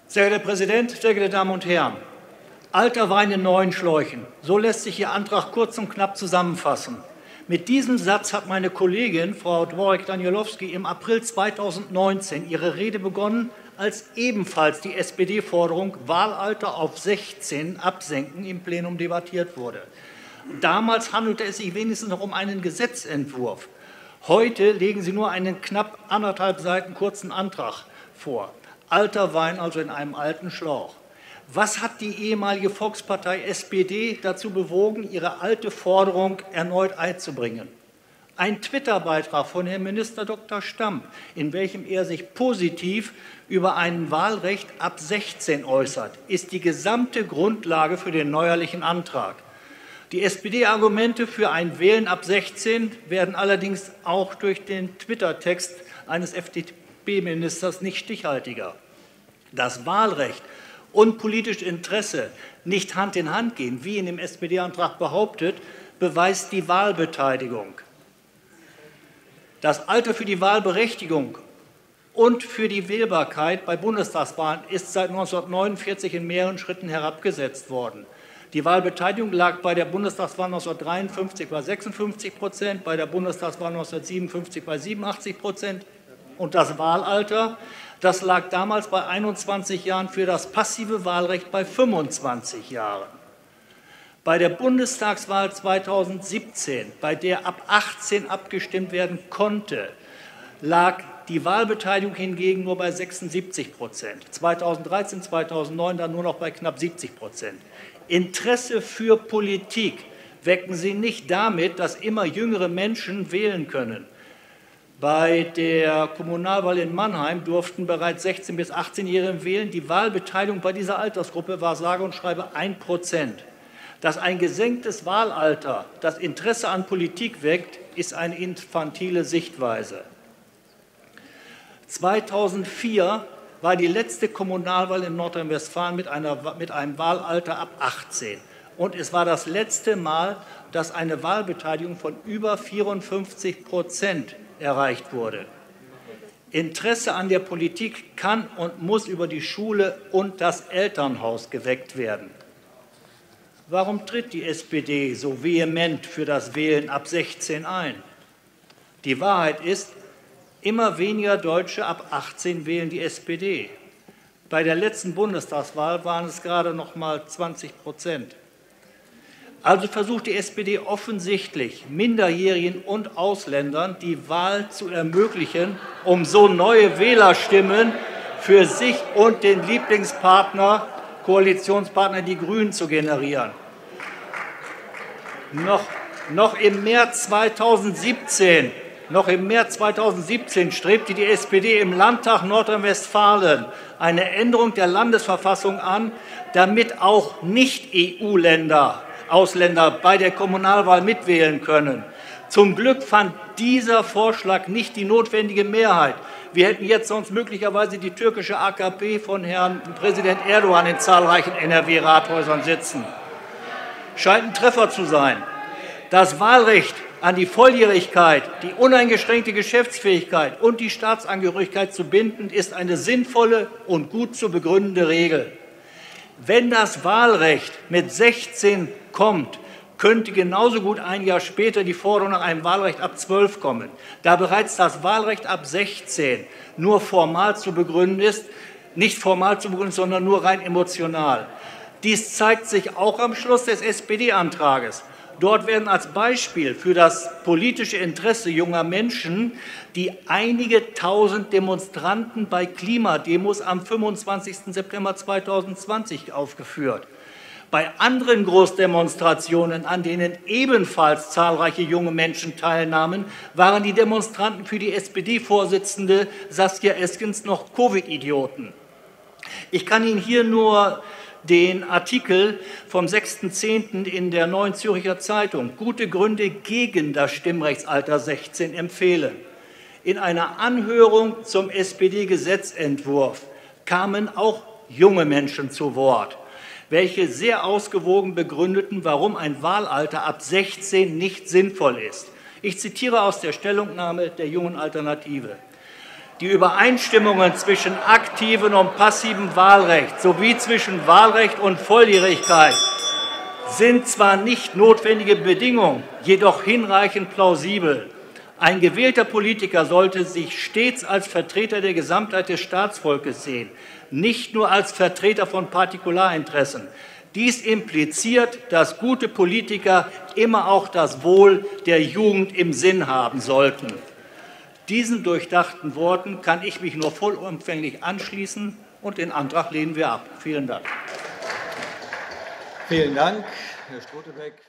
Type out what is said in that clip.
Sehr geehrter Herr Präsident, sehr geehrte Damen und Herren! Alter Wein in neuen Schläuchen. So lässt sich Ihr Antrag kurz und knapp zusammenfassen. Mit diesem Satz hat meine Kollegin, Frau Dworek-Danielowski, im April 2019 ihre Rede begonnen, als ebenfalls die SPD-Forderung Wahlalter auf 16 absenken im Plenum debattiert wurde. Damals handelte es sich wenigstens noch um einen Gesetzentwurf. Heute legen Sie nur einen knapp 1,5 Seiten kurzen Antrag vor. Alter Wein also in einem alten Schlauch. Was hat die ehemalige Volkspartei SPD dazu bewogen, ihre alte Forderung erneut einzubringen? Ein Twitter-Beitrag von Herrn Minister Dr. Stamp, in welchem er sich positiv über ein Wahlrecht ab 16 äußert, ist die gesamte Grundlage für den neuerlichen Antrag. Die SPD-Argumente für ein Wählen ab 16 werden allerdings auch durch den Twitter-Text eines FDP-Ministers nicht stichhaltiger. Das Wahlrecht und politisches Interesse nicht Hand in Hand gehen, wie in dem SPD-Antrag behauptet, beweist die Wahlbeteiligung. Das Alter für die Wahlberechtigung und für die Wählbarkeit bei Bundestagswahlen ist seit 1949 in mehreren Schritten herabgesetzt worden. Die Wahlbeteiligung lag bei der Bundestagswahl 1953 bei 56%, bei der Bundestagswahl 1957 bei 87%. Und das Wahlalter, das lag damals bei 21 Jahren für das passive Wahlrecht bei 25 Jahren. Bei der Bundestagswahl 2017, bei der ab 18 abgestimmt werden konnte, lag die Wahlbeteiligung hingegen nur bei 76%. 2013, 2009 dann nur noch bei knapp 70%. Interesse für Politik wecken Sie nicht damit, dass immer jüngere Menschen wählen können. Bei der Kommunalwahl in Mannheim durften bereits 16- bis 18-Jährige wählen. Die Wahlbeteiligung bei dieser Altersgruppe war sage und schreibe 1%. Dass ein gesenktes Wahlalter das Interesse an Politik weckt, ist eine infantile Sichtweise. 2004 war die letzte Kommunalwahl in Nordrhein-Westfalen mit einem Wahlalter ab 18. Und es war das letzte Mal, dass eine Wahlbeteiligung von über 54% erreicht wurde. Interesse an der Politik kann und muss über die Schule und das Elternhaus geweckt werden. Warum tritt die SPD so vehement für das Wählen ab 16 ein? Die Wahrheit ist, immer weniger Deutsche ab 18 wählen die SPD. Bei der letzten Bundestagswahl waren es gerade noch mal 20%. Also versucht die SPD offensichtlich, Minderjährigen und Ausländern die Wahl zu ermöglichen, um so neue Wählerstimmen für sich und den Lieblingspartner, Koalitionspartner, die Grünen, zu generieren. Noch im März 2017 strebte die SPD im Landtag Nordrhein-Westfalen eine Änderung der Landesverfassung an, damit auch Nicht-EU-Ausländer bei der Kommunalwahl mitwählen können. Zum Glück fand dieser Vorschlag nicht die notwendige Mehrheit. Wir hätten jetzt sonst möglicherweise die türkische AKP von Herrn Präsident Erdogan in zahlreichen NRW-Rathäusern sitzen. Scheint ein Treffer zu sein. Das Wahlrecht an die Volljährigkeit, die uneingeschränkte Geschäftsfähigkeit und die Staatsangehörigkeit zu binden, ist eine sinnvolle und gut zu begründende Regel. Wenn das Wahlrecht mit 16 kommt, könnte genauso gut ein Jahr später die Forderung nach einem Wahlrecht ab 12 kommen. Da bereits das Wahlrecht ab 16 nur formal zu begründen ist, nicht formal zu begründen, sondern nur rein emotional. Dies zeigt sich auch am Schluss des SPD-Antrages. Dort werden als Beispiel für das politische Interesse junger Menschen die einige tausend Demonstranten bei Klimademos am 25. September 2020 aufgeführt. Bei anderen Großdemonstrationen, an denen ebenfalls zahlreiche junge Menschen teilnahmen, waren die Demonstranten für die SPD-Vorsitzende Saskia Esken noch Covid-Idioten. Ich kann Ihnen hier nur den Artikel vom 6.10. in der Neuen Zürcher Zeitung, gute Gründe gegen das Stimmrechtsalter 16, empfehlen. In einer Anhörung zum SPD-Gesetzentwurf kamen auch junge Menschen zu Wort, welche sehr ausgewogen begründeten, warum ein Wahlalter ab 16 nicht sinnvoll ist. Ich zitiere aus der Stellungnahme der Jungen Alternative. Die Übereinstimmungen zwischen aktivem und passivem Wahlrecht sowie zwischen Wahlrecht und Volljährigkeit sind zwar nicht notwendige Bedingungen, jedoch hinreichend plausibel. Ein gewählter Politiker sollte sich stets als Vertreter der Gesamtheit des Staatsvolkes sehen, nicht nur als Vertreter von Partikularinteressen. Dies impliziert, dass gute Politiker immer auch das Wohl der Jugend im Sinn haben sollten. Diesen durchdachten Worten kann ich mich nur vollumfänglich anschließen, und den Antrag lehnen wir ab. Vielen Dank. Vielen Dank, Herr Stottebeck.